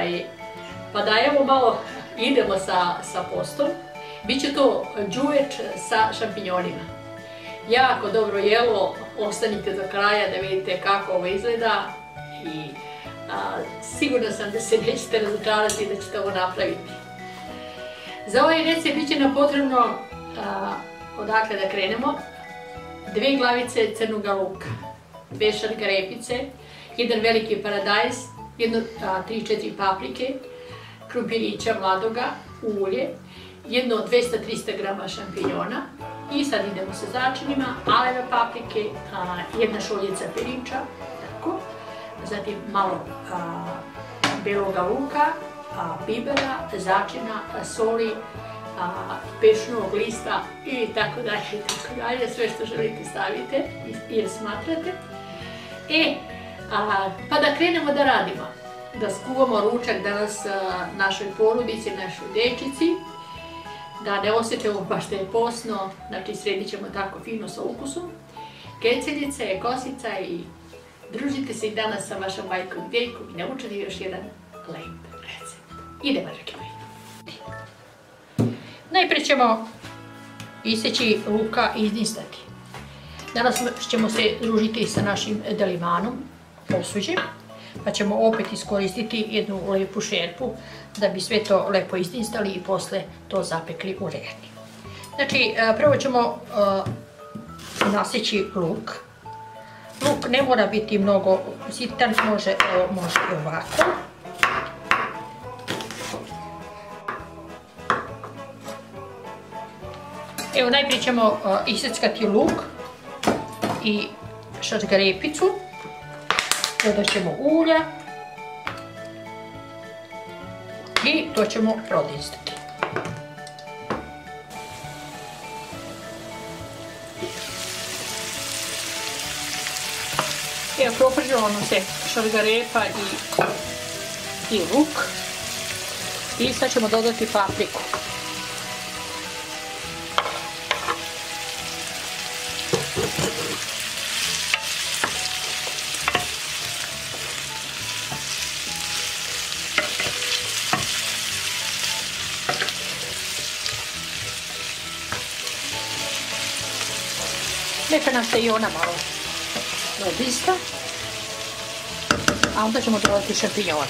Pa da evo malo idemo sa postom. Biće to đuveč sa šampinjonima. Jako dobro jelo, ostanite do kraja da vidite kako ovo izgleda i sigurno sam da se nećete razočarati da ćete ovo napraviti. Za ovaj recept biće nam potrebno, odakle da krenemo, 2 glavice crnog luka, 2 šargarepice, 1 veliki paradajz, 3-4 paprike, krumpirića mladoga, ulje, jedno 200-300 grama šampinjona i sad idemo sa začinima, aleve paprike, 1 šoljica pirinča, tako, zatim malo beloga luka, bibera, začina, soli, pešnog lista i tako dalje, sve što želite stavite jer smatrate. Pa da krenemo da radimo, da skuvamo ručak danas našoj porodici, našoj dečici, da ne osjećamo baš da je posno, znači sredit ćemo tako fino sa ukusom, keceljice, kosica i družite se i danas sa vašom majkom i dejkom i naučite još jedan lep recept. Idemo dragi moji. Najprije ćemo iseći luka i izdinstati. Danas ćemo se družiti sa našim delimanom, posuđem, pa ćemo opet iskoristiti jednu lepu šerpu da bi sve to lepo izdinstali i posle to zapekli u rerni. Znači, prvo ćemo naseći luk. Luk ne mora biti mnogo sitan, može i ovako. Evo, najprije ćemo iseckati luk i šargarepicu. Dodat ćemo ulja i to ćemo prodinstati. Evo, propržilo nam se šargarepa i luk i sad ćemo dodati papriku. Neka nam se i ona malo odista, a onda ćemo dodati šampinjone.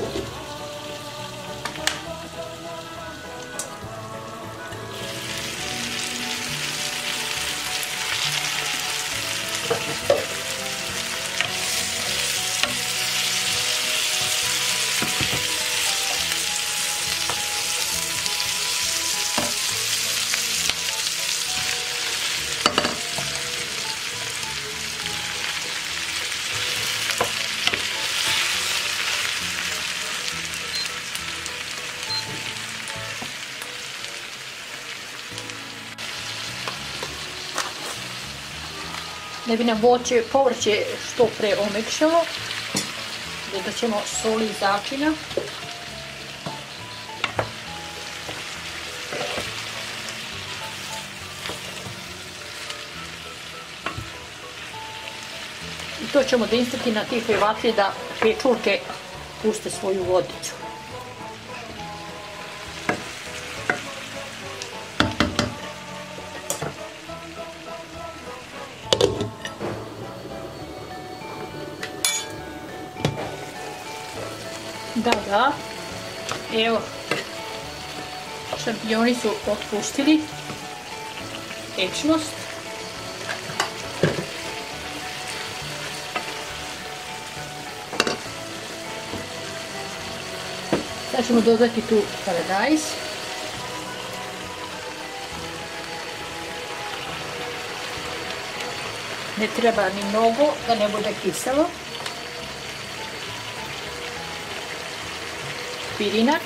Da bi nam povrće što pre omekšalo, dodat ćemo soli i začina. I to ćemo dinstati na tihoj vatri da pečurke puste svoju vodicu. Da, evo, šampinjoni su otpustili tečnost. Sad ćemo dodati tu paradajz. Ne treba ni mnogo da ne bude kiselo. Pirinač.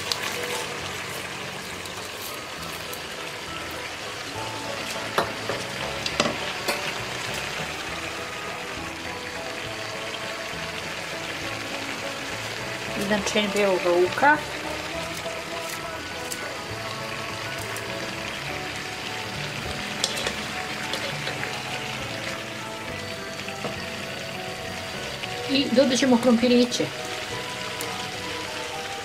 Jedan čen belog luka. I dodat ćemo krompiriće.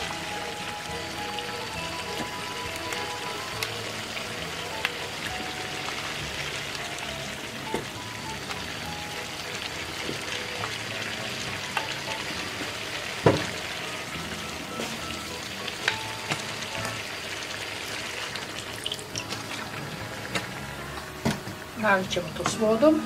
Nalit ćemo to s vodom.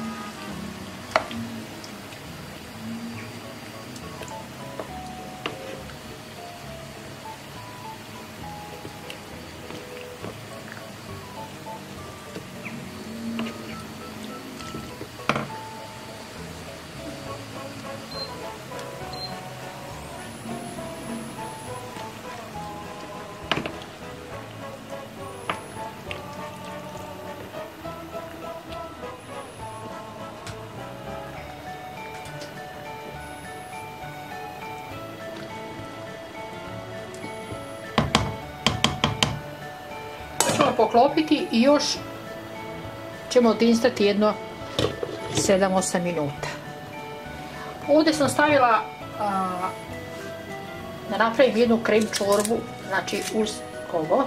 Ćemo poklopiti i još ćemo odinstati jedno 7-8 minuta. Ovdje sam stavila da napravim jednu krem čorbu, znači uz ovo.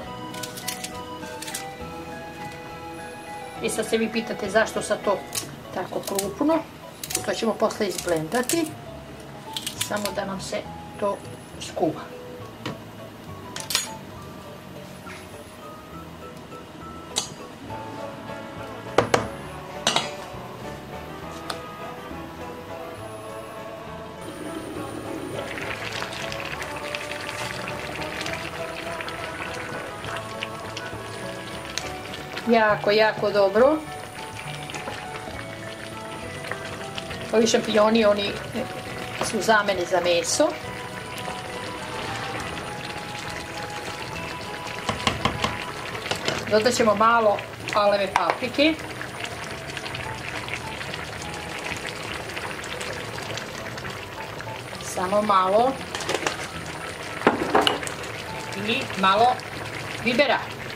I sad se vi pitate zašto sad to tako krupno. To ćemo posle izblendati, samo da nam se to skuva. Jako dobro. Ovi šampinjoni, oni su zamene za meso. Dodat ćemo malo aleve paprike. Samo malo. I malo bibera.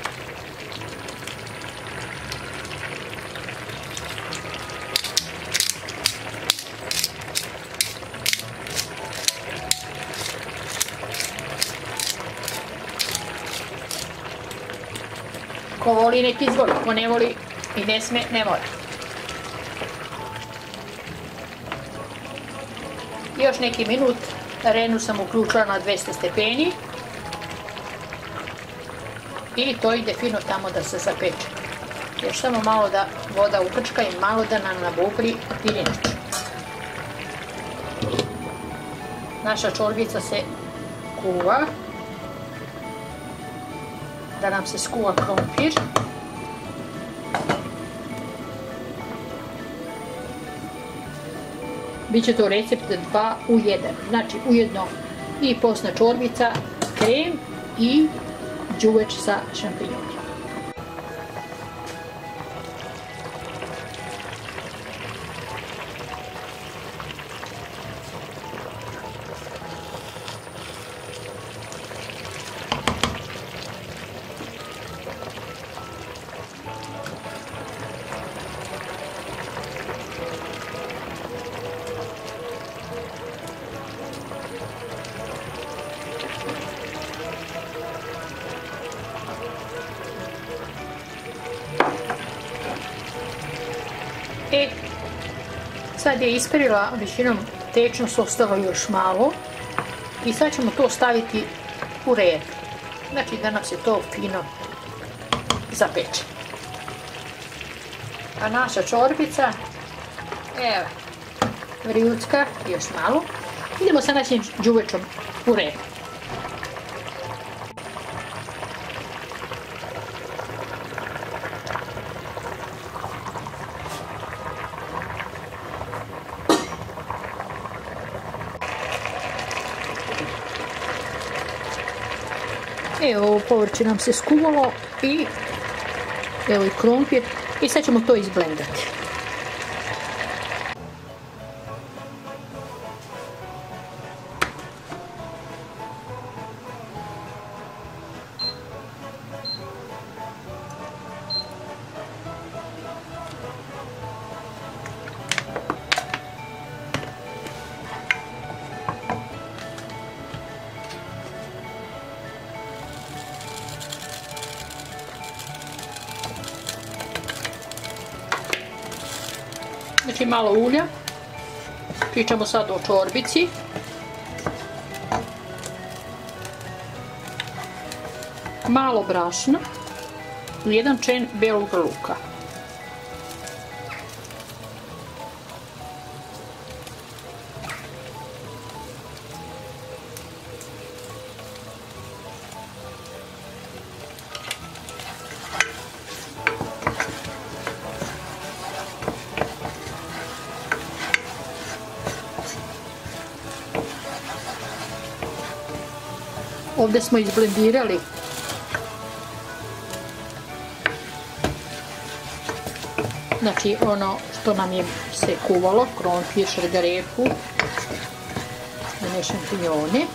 Ko voli nek izvoli, ko ne voli i ne sme, ne mora. Još neki minut renu sam uključila na 200 stepeni i to ide fino tamo da se zapeče. Još samo malo da voda uprčka i malo da nam nabukri pirinač. Naša čorbica se kuva. Da nam se skuva krompir. Biće to recept 2 u 1. Znači ujedno i posna čorbica, krem i đuveč sa šampinjonima. Sad je isperila većinom tečnost, ostalo još malo i sad ćemo to staviti u red. Znači da nam se to fino zapeče. A naša čorbica, evo, vrijucka, još malo. Idemo sa našim đuvečom u red. Evo, ovo povrće nam se skuvalo i evo i krompir i sad ćemo to izblendati. Znači malo ulja, pričamo sad o čorbici, malo brašna, 1 čen belog luka. Ovdje smo izblendirali znači ono što nam je se kuvalo, krompir, šargarepu, one šampinjone.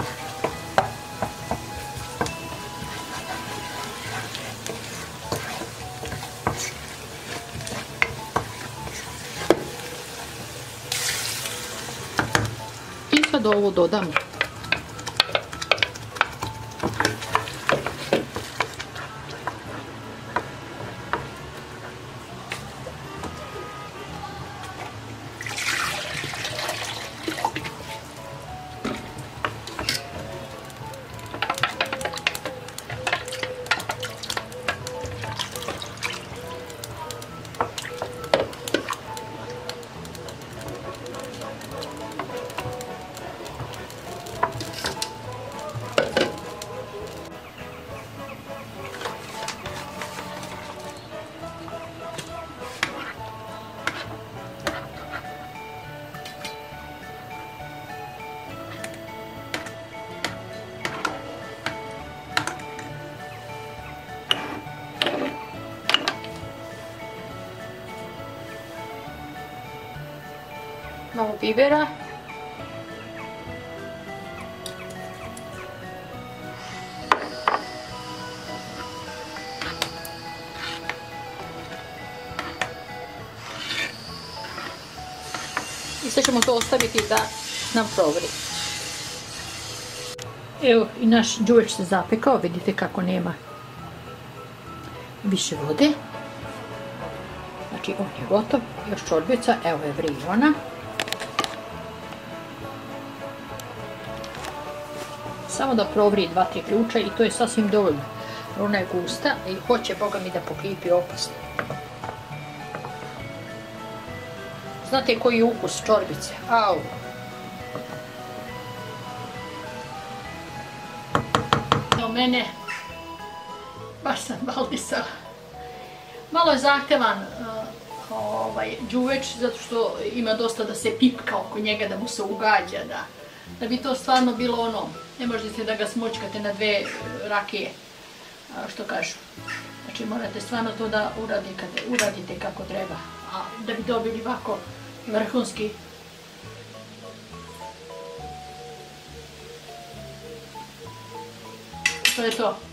I sad ovo dodamo. Malo bibera. I sad ćemo to ostaviti da nam provri. Evo i naš đuveč se zapekao, vidite kako nema više vode. Znači on je gotov, još čorbica, evo je vrijona. Samo da provri 2-3 ključa i to je sasvim dovoljno. Ona je gusta i hoće, boga mi, da pokipi opasno. Znate koji je ukus čorbice? Au! Do mene baš sam baldisala. Malo je zahtevan đuveč zato što ima dosta da se pipka oko njega, da mu se ugađa, da bi to stvarno bilo ono, ne možete da ga smočkate na 2 rakije, što kažu. Znači morate stvarno to da uradite kako treba, a da bi dobili ovako vrhunski. To je to.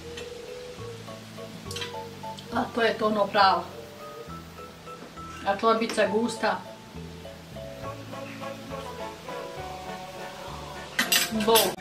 A to je to ono pravo. A čorbica gusta. Bol.